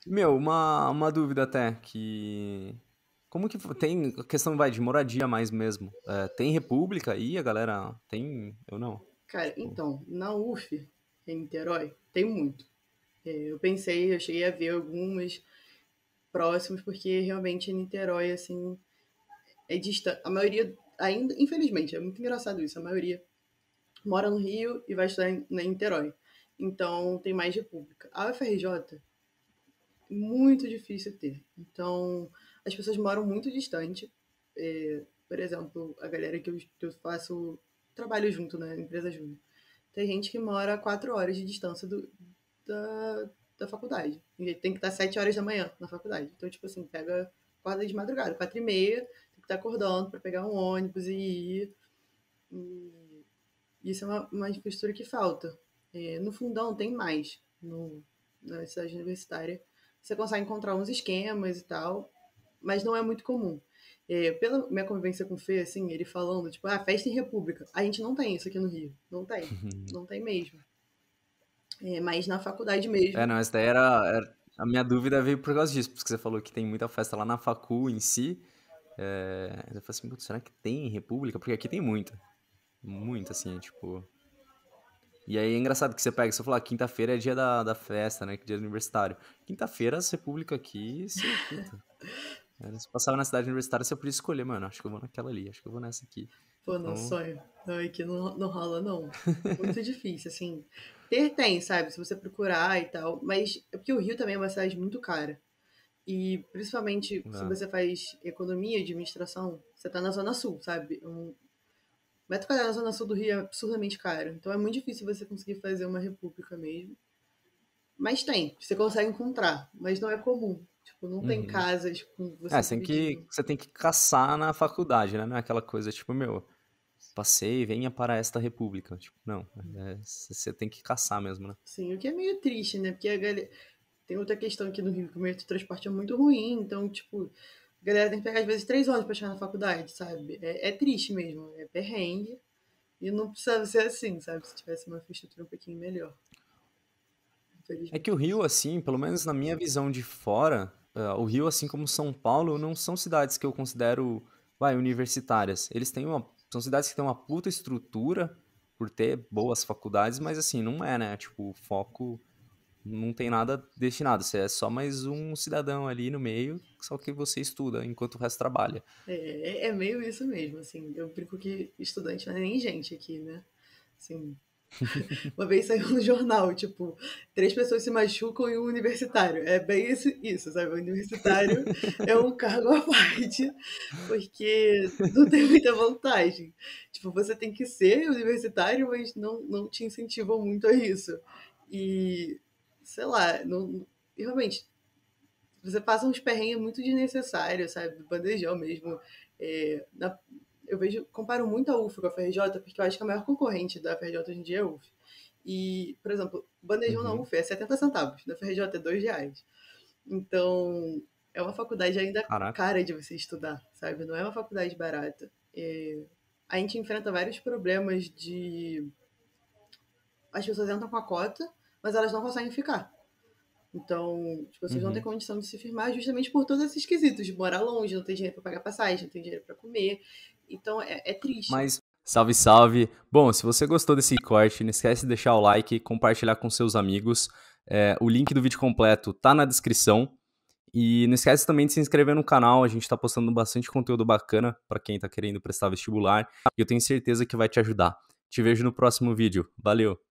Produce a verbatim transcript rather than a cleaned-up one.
Meu, uma, uma dúvida até, que... Como que fo- tem a questão, vai, de moradia mais mesmo? É, tem república aí, a galera tem, eu não. Cara, Tipo, então, na U F, em Niterói, tem muito. É, eu pensei, eu cheguei a ver algumas próximas, porque realmente em Niterói, assim, é distante. A maioria, ainda, infelizmente, é muito engraçado isso, a maioria mora no Rio e vai estudar em, em Niterói. Então, tem mais república. A U F R J, muito difícil ter. Então, as pessoas moram muito distante. É, por exemplo, a galera que eu, que eu faço trabalho junto, né? Empresa júnior. Tem gente que mora a quatro horas de distância do, da, da faculdade. E tem que estar sete horas da manhã na faculdade. Então, tipo assim, pega quase de madrugada, quatro e meia, tem que estar acordando para pegar um ônibus e ir. E isso é uma, uma infraestrutura que falta. É, no fundão tem mais, no, na cidade universitária. Você consegue encontrar uns esquemas e tal, mas não é muito comum. É, pela minha convivência com o Fê, assim, ele falando, tipo, ah, festa em república. A gente não tem isso aqui no Rio. Não tem. Não tem mesmo. É, mas na faculdade é, mesmo. não, essa daí era, era- a minha dúvida veio por causa disso, porque você falou que tem muita festa lá na facul em si. É, eu falei assim, "Putz, será que tem república? Porque aqui tem muita, muita, assim, tipo... E aí é engraçado que você pega, você falou, ah, quinta-feira é dia da, da festa, né, que é dia do universitário. Quinta-feira, as república aqui, você, puta, né, você passava na cidade universitária, você podia escolher, mano, acho que eu vou naquela ali, acho que eu vou nessa aqui. Pô, não, Então, sonho. Não, aqui não, não rola, não. Muito difícil, assim. Ter tem, sabe? Se você procurar e tal. Mas é porque o Rio também é uma cidade muito cara. E principalmente se ah, você faz economia, administração, você tá na Zona Sul, sabe? Um metro quadrado na Zona Sul do Rio é absurdamente caro. Então é muito difícil você conseguir fazer uma república mesmo. Mas tem, você consegue encontrar, mas não é comum. Tipo, não tem uhum. casas com É, você você tem que, dividindo. você tem que caçar na faculdade, né, não é aquela coisa, tipo, meu, passei, venha para esta república, tipo, não, é, você tem que caçar mesmo, né. Sim, o que é meio triste, né? Porque a galera... tem outra questão aqui no Rio, que o meio de transporte é muito ruim, então, tipo, a galera tem que pegar às vezes três horas pra chegar na faculdade, sabe? É, é triste mesmo, é perrengue. E não precisava ser assim, sabe? Se tivesse uma infraestrutura um pouquinho melhor, É que o infelizmente. Rio, assim, pelo menos na minha visão de fora, ah, o Rio, assim como São Paulo, não são cidades que eu considero, vai, universitárias. Eles têm uma, são cidades que têm uma puta estrutura por ter boas faculdades, mas assim, não é, né? Tipo, o foco não tem nada destinado. Você é só mais um cidadão ali no meio, só que você estuda enquanto o resto trabalha. É, é é meio isso mesmo, assim. Eu brinco que estudante não é nem gente aqui, né? Assim, uma vez saiu no jornal, tipo, três pessoas se machucam e um universitário. É bem isso, isso, sabe? O universitário é um cargo à parte, porque não tem muita vantagem. Tipo, você tem que ser universitário, mas não, não te incentivam muito a isso. E, sei lá, não, realmente, você passa uns perrengues muito desnecessários, sabe? Do bandejão mesmo. É, na- eu vejo, comparo muito a U F com a F R J, porque eu acho que a maior concorrente da F R J hoje em dia é a U F. E, por exemplo, o bandejão na Uhum. U F é setenta centavos, na F R J é dois reais. Então, é uma faculdade ainda Caraca. cara de você estudar, sabe? Não é uma faculdade barata. É, a gente enfrenta vários problemas de... As pessoas entram com a cota, mas elas não conseguem ficar. Então, as pessoas não têm Uhum. condição de se firmar justamente por todos esses quesitos, de morar longe, não ter dinheiro para pagar passagem, não ter dinheiro para comer. Então, é, é triste. Mas, salve, salve. Bom, se você gostou desse corte, não esquece de deixar o like, compartilhar com seus amigos. É, o link do vídeo completo tá na descrição. E não esquece também de se inscrever no canal, a gente tá postando bastante conteúdo bacana para quem tá querendo prestar vestibular. E eu tenho certeza que vai te ajudar. Te vejo no próximo vídeo. Valeu!